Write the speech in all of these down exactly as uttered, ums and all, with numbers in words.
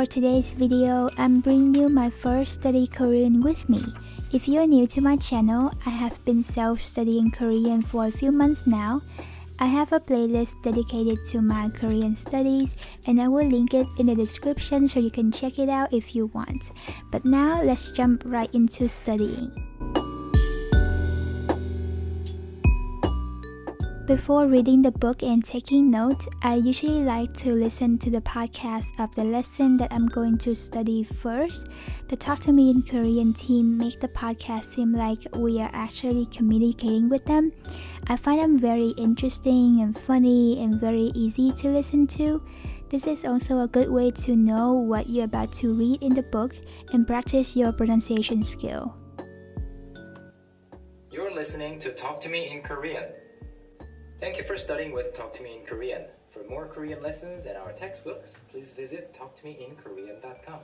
for today's video, I'm bringing you my first Study Korean with me. If you're new to my channel, I have been self-studying Korean for a few months now. I have a playlist dedicated to my Korean studies, and I will link it in the description so you can check it out if you want. But now, let's jump right into studying. Before reading the book and taking notes, I usually like to listen to the podcast of the lesson that I'm going to study first. The Talk to Me in Korean team make the podcast seem like we are actually communicating with them. I find them very interesting and funny and very easy to listen to. This is also a good way to know what you're about to read in the book and practice your pronunciation skill. You're listening to Talk to Me in Korean. Thank you for studying with Talk to Me in Korean. For more Korean lessons and our textbooks, please visit talk to me in korean dot com.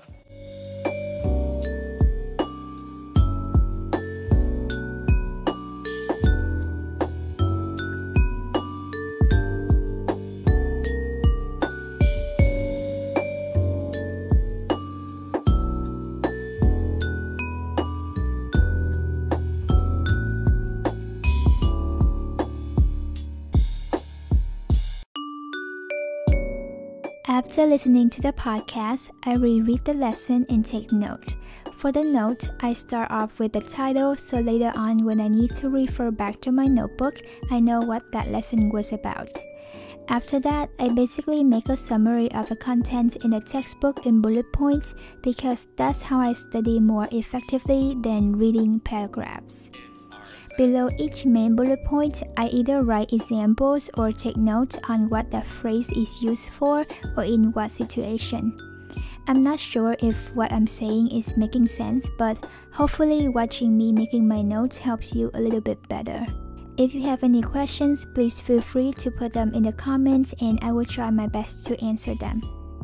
After listening to the podcast, I reread the lesson and take note. For the note, I start off with the title so later on when I need to refer back to my notebook, I know what that lesson was about. After that, I basically make a summary of the content in the textbook in bullet points because that's how I study more effectively than reading paragraphs. Below each main bullet point, I either write examples or take notes on what that phrase is used for or in what situation. I'm not sure if what I'm saying is making sense, but hopefully watching me making my notes helps you a little bit better. If you have any questions, please feel free to put them in the comments and I will try my best to answer them.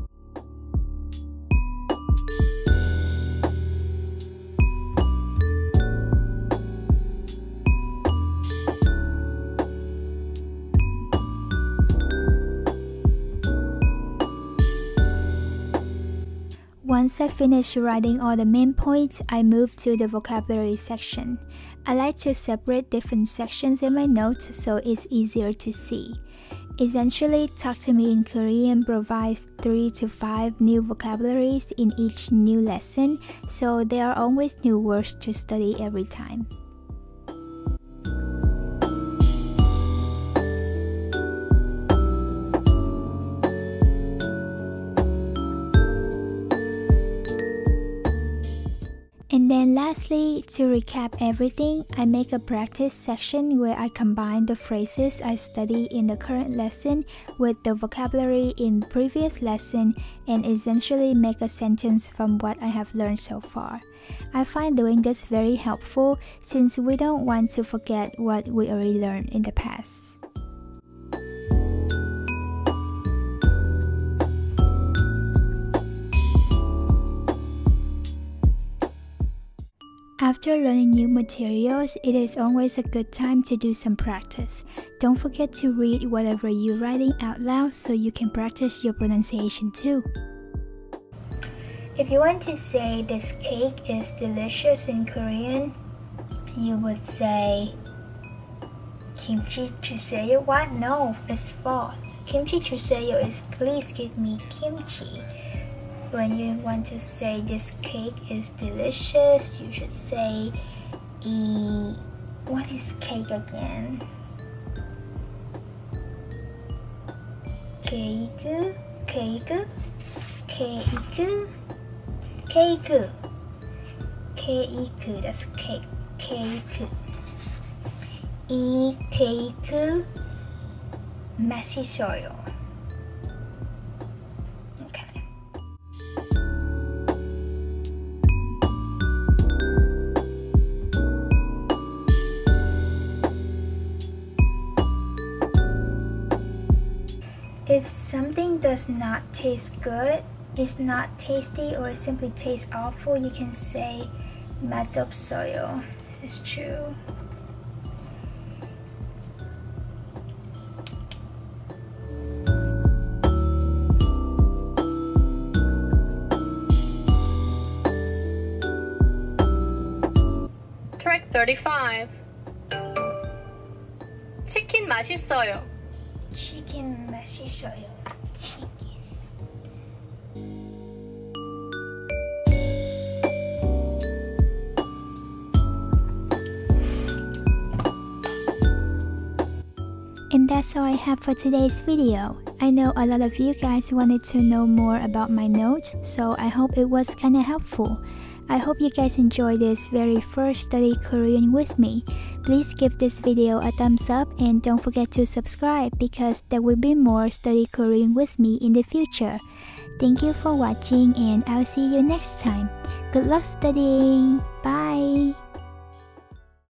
Once I finish writing all the main points, I move to the vocabulary section. I like to separate different sections in my notes so it's easier to see. Essentially, Talk to Me in Korean provides three to five new vocabularies in each new lesson, so there are always new words to study every time. And then lastly, to recap everything, I make a practice section where I combine the phrases I study in the current lesson with the vocabulary in previous lesson and essentially make a sentence from what I have learned so far. I find doing this very helpful since we don't want to forget what we already learned in the past. After learning new materials, it is always a good time to do some practice. Don't forget to read whatever you're writing out loud so you can practice your pronunciation too. If you want to say this cake is delicious in Korean, you would say kimchi 주세요. What? No, it's false. Kimchi 주세요 is please give me kimchi. When you want to say this cake is delicious, you should say e. What is cake again? Cake, cake, cake, cake, cake. That's cake, cake. 이 케이크 맛있어요. If something does not taste good, is not tasty, or simply tastes awful, you can say 맛없어요. It's true. Number thirty-five. 치킨 맛있어요. 치킨 맛있어요. And that's all I have for today's video. I know a lot of you guys wanted to know more about my notes, so I hope it was kinda helpful. I hope you guys enjoyed this very first Study Korean with me. Please give this video a thumbs up and don't forget to subscribe because there will be more Study Korean with me in the future. Thank you for watching and I'll see you next time. Good luck studying! Bye!